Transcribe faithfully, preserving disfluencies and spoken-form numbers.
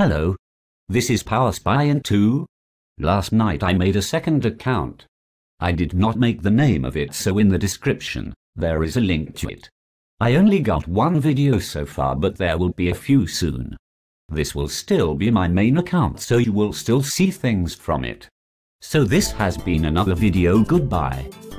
Hello. This is PowerSpy two. Last night I made a second account. I did not make the name of it, so in the description, there is a link to it. I only got one video so far, but there will be a few soon. This will still be my main account, so you will still see things from it. So this has been another video. Goodbye.